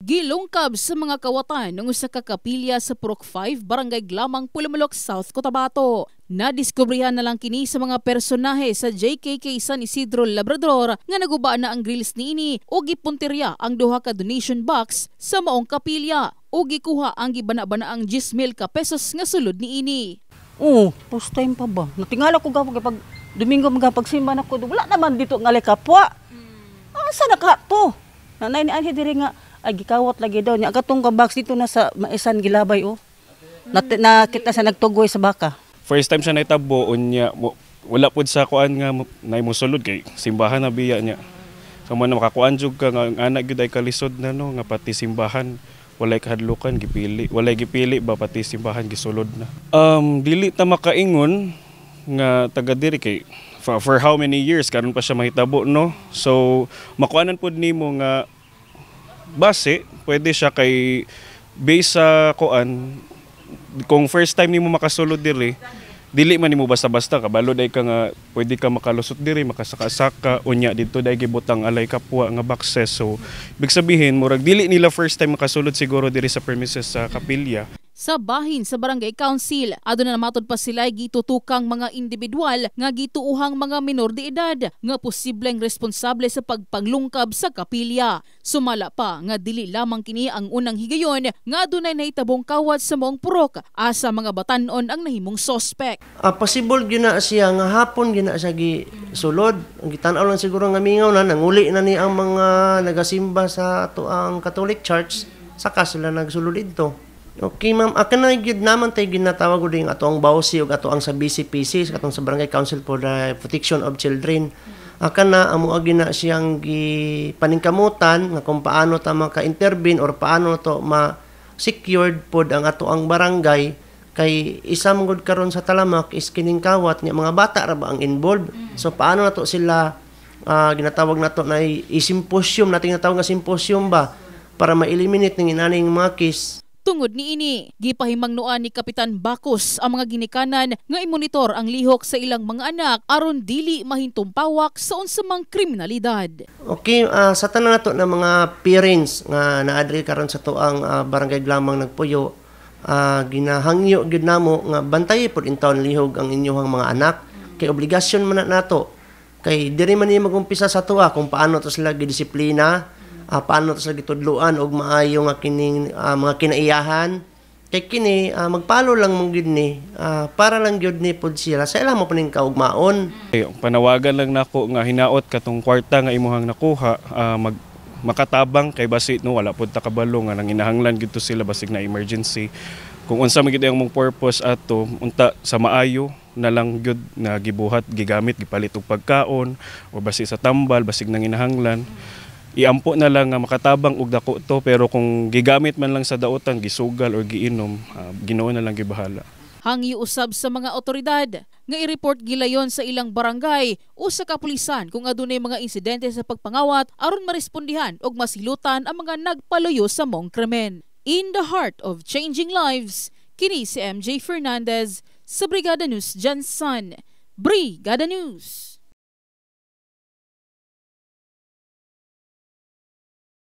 Gilungkab sa mga kawatan ng usa ka kapilya sa Purok 5, Barangay Glamang, Pulumulok, South Cotabato. Nadiskubrihan na lang kini sa mga personahe sa JKK San Isidro Labrador nga naguba na ang grills niini o gipuntirya ang duha ka donation box sa maong kapilya o gikuha ang gibana-bana ang 10,000 ka pesos nga sulod niini. First time pa ba? Natingala ko gapag pag Domingo magapagsimba na ko. Wala naman dito nga kapwa. Asa na ka to? Nanay ni Anhe diri nga ay gikawat lagi daw niya katong ka box dito na sa maisan gilabay nakita sa nagtugoy sa baka. First time siya naitabo unya wala pud sa kuan nga nay mosulod kay simbahan na biya niya. So man makakuan jud ka nga anak gyud ay kalisod na no nga pati simbahan walay kahadlukan gipili ba pati simbahan gisulod na. Dili ta makaingon nga taga diri kay for how many years karon pa siya mahitabo no. So makuanan pud nimo nga base pwede siya kay base sa kuan kung first time nimo makasulod diri dili man nimo basta-basta kabalo day ka nga pwede ka makalusot diri makasaka-saka unya didto day gibutang alay kapwa nga boxes. So big sabihin murag dili nila first time makasulod siguro diri sa premises sa kapilya. Sa bahin sa Barangay Council, aduna namatod pa sila gitutukang mga individual nga gituuhang mga minor de edad nga posibleng responsable sa pagpanglungkab sa kapilya. Sumala pa nga dili lamang kini ang unang higayon nga adunay nahitabong kawat sa maong purok asa mga batan-on ang nahimong sospek. Possible gyud na siya nga hapon gyud na siya gisulod. Ang gitan-aw lang siguro nga mingaw na nanguli na ni ang mga nagasimba sa ato ang Catholic Church saka sila nagsulod dito. Okay ma'am, akan na gyud naman tay ginatawag gud ato ang bawsi ug ato ang sa BCPC sa katong sa Barangay Council for the Protection of Children. Akan na amo gina siyang gipaningkamutan nga kung paano ta maka-intervene or paano to ma-secured pod ang ato ang barangay kay isam gud karon sa talamak is kining kawat nga mga bata ra ba ang involved. So paano nato sila ginatawag nato na i-symposium nating natawag nga symposium ba para ma-eliminate ning inaning mga case. Tungod niini, gipahimangnuan ni Kapitan Bacos ang mga ginikanan nga imonitor ang lihok sa ilang mga anak aron dili mahintumpawak sa unsamang kriminalidad. Okay, sa tanan nato na mga parents nga naadri karon sa tuang Barangay Glamang nagpuyo, ginahangyo gyud namo nga bantayi pod in taon lihog ang inyong mga anak kay obligasyon man nato. Kay diri man ni magumpisa sa tuwa kung paano to sila gidisiplina. Paano sa gitudluan og maayo nga kining mga kinaiyahan kay kini magpalo lang mong gyud ni para lang gyud ni pud sila sa ilang mo paning kaugmaon. Panawagan lang nako nga hinaot katong kwarta nga imuhang nakuha makatabang kay basi no wala pud ta kabalo nga nanginahanglan gyud to sila basig na emergency. Kung unsa man gyud ang mong purpose ato unta sa maayo na lang gyud na gibuhat gigamit gipalit og pagkaon o basi sa tambal basig nanginahanglan. Iampo na lang nga makatabang og dako to pero kung gigamit man lang sa daotan gisugal or giinom Ginoo na lang gibahala. Hangyo usab sa mga otoridad nga i-report gilayon sa ilang barangay o sa kapulisan kung adunay mga insidente sa pagpangawat aron marespondihan og masilutan ang mga nagpaluyo sa mong krimen. In the heart of changing lives, kini si MJ Fernandez sa Brigada News Jansan. Brigada News.